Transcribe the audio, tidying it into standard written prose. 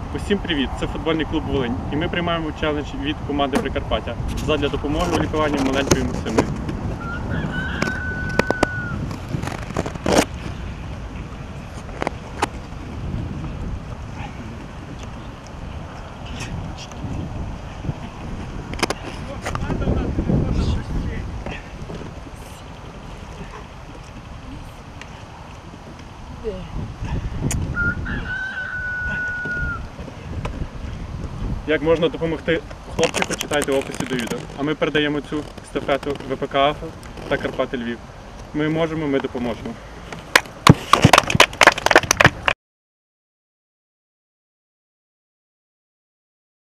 Усім привіт! Це футбольний клуб «Волинь» і ми приймаємо челендж від команди Прикарпаття задля допомоги у лікуванні маленької Максими. Як можна допомогти хлопцю, почитайте в описі до відео. А ми передаємо цю естафету ВПК «Афа» та Карпати Львів. Ми можемо, ми допоможемо.